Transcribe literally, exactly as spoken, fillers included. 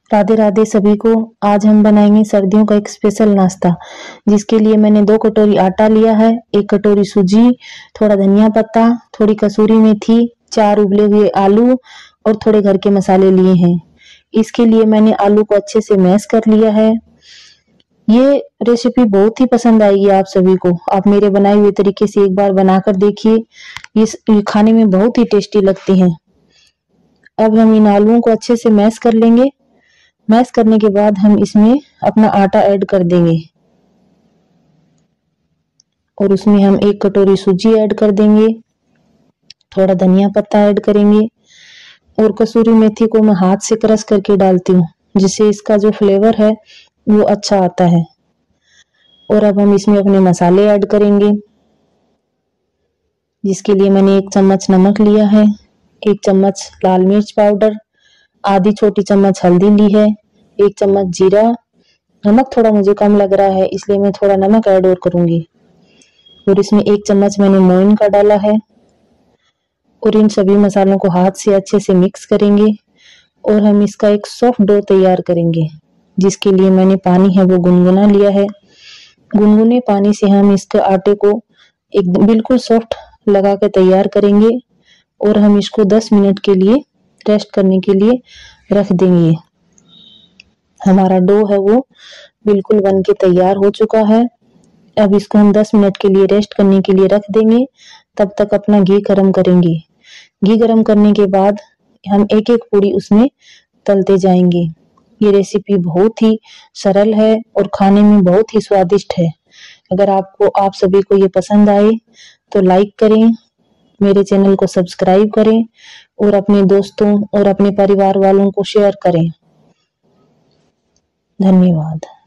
राधे राधे सभी को। आज हम बनाएंगे सर्दियों का एक स्पेशल नाश्ता, जिसके लिए मैंने दो कटोरी आटा लिया है, एक कटोरी सूजी, थोड़ा धनिया पत्ता, थोड़ी कसूरी मेथी, चार उबले हुए आलू और थोड़े घर के मसाले लिए हैं। इसके लिए मैंने आलू को अच्छे से मैश कर लिया है। ये रेसिपी बहुत ही पसंद आएगी आप सभी को। आप मेरे बनाए हुए तरीके से एक बार बनाकर देखिए, ये खाने में बहुत ही टेस्टी लगती हैं। अब हम इन आलूओं को अच्छे से मैश कर लेंगे। मैश करने के बाद हम इसमें अपना आटा ऐड कर देंगे और उसमें हम एक कटोरी सूजी ऐड कर देंगे, थोड़ा धनिया पत्ता ऐड करेंगे और कसूरी मेथी को मैं हाथ से क्रश करके डालती हूँ, जिससे इसका जो फ्लेवर है वो अच्छा आता है। और अब हम इसमें अपने मसाले ऐड करेंगे, जिसके लिए मैंने एक चम्मच नमक लिया है, एक चम्मच लाल मिर्च पाउडर, आधी छोटी चम्मच हल्दी ली है, एक चम्मच जीरा। नमक थोड़ा मुझे कम लग रहा है, इसलिए मैं थोड़ा नमक ऐड और करूंगी। और इसमें एक चम्मच मैंने मोइन का डाला है। और इन सभी मसालों को हाथ से अच्छे से मिक्स करेंगे और हम इसका एक सॉफ्ट डो तैयार करेंगे, जिसके लिए मैंने पानी है वो गुनगुना लिया है। गुनगुने पानी से हम इसके आटे को एकदम बिल्कुल सॉफ्ट लगा के तैयार करेंगे और हम इसको दस मिनट के लिए रेस्ट करने के लिए रख देंगे। हमारा डो है वो बिल्कुल बन के तैयार हो चुका है। अब इसको हम दस मिनट के लिए रेस्ट करने के लिए रख देंगे। तब तक अपना घी गरम करेंगे। घी गरम करने के बाद हम एक एक पूरी उसमें तलते जाएंगे। ये रेसिपी बहुत ही सरल है और खाने में बहुत ही स्वादिष्ट है। अगर आपको आप सभी को ये पसंद आए तो लाइक करें, मेरे चैनल को सब्सक्राइब करें और अपने दोस्तों और अपने परिवार वालों को शेयर करें। धन्यवाद।